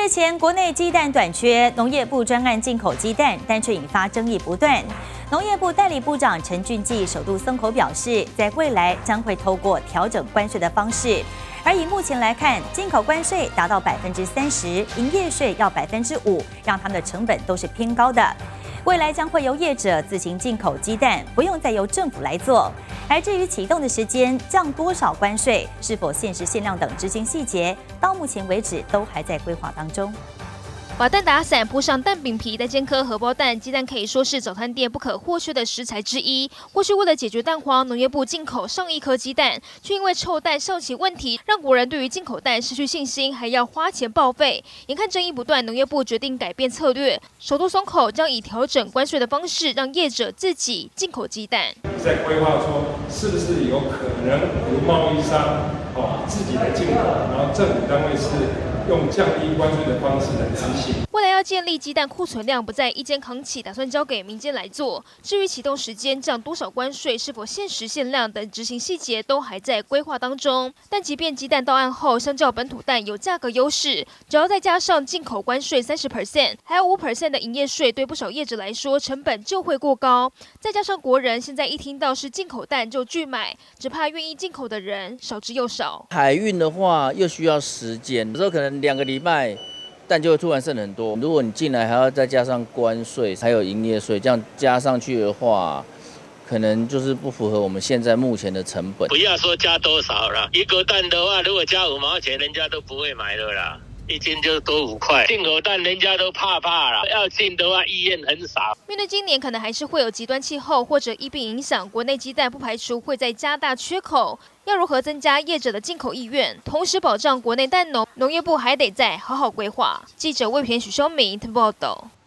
月前，国内鸡蛋短缺，农业部专案进口鸡蛋，但却引发争议不断。农业部代理部长陈俊记首度松口表示，在未来将会透过调整关税的方式，而以目前来看，进口关税达到30%，营业税要5%，让他们的成本都是偏高的。未来将会由业者自行进口鸡蛋，不用再由政府来做。而至于启动的时间、降多少关税、是否限时限量等执行细节，到目前为止都还在规划当中。 把蛋打散，铺上蛋饼皮，再煎颗荷包蛋。鸡蛋可以说是早餐店不可或缺的食材之一。过去为了解决蛋荒，农业部进口上亿颗鸡蛋，却因为臭蛋效期问题，让国人对于进口蛋失去信心，还要花钱报废。眼看争议不断，农业部决定改变策略，首度松口，将以调整关税的方式，让业者自己进口鸡蛋。 在规划说，是不是有可能由贸易商自己来进口，然后政府单位是用降低关税的方式来执行。 未来要建立鸡蛋库存量不再一肩扛起，打算交给民间来做。至于启动时间、降多少关税、是否限时限量等执行细节，都还在规划当中。但即便鸡蛋到案后，相较本土蛋有价格优势，只要再加上进口关税30%，还有5%的营业税，对不少业者来说成本就会过高。再加上国人现在一听到是进口蛋就拒买，只怕愿意进口的人少之又少。 海运的话又需要时间，有时候可能2个礼拜。蛋就会突然剩很多，如果你进来还要再加上关税，还有营业税，这样加上去的话，可能就是不符合我们现在目前的成本。 不要说加多少了，一个蛋的话，如果加5毛钱，人家都不会买了啦。1斤就多5块，进口蛋人家都怕了，要进的话意愿很少。 面对今年可能还是会有极端气候或者疫病影响，国内鸡蛋不排除会再加大缺口。要如何增加业者的进口意愿，同时保障国内蛋农，农业部还得再好好规划。记者魏平许修明报道。